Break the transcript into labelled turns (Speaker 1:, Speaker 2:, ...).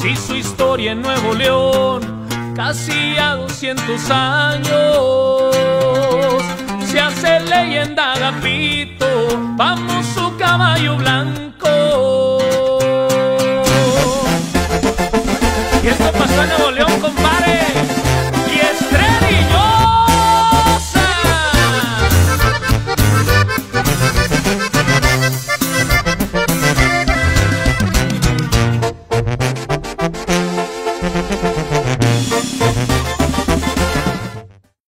Speaker 1: Si su historia en Nuevo León, casi a 200 años, se hace leyenda Agapito, vamos su caballo blanco. Y esto pasó en Nuevo León, compadre.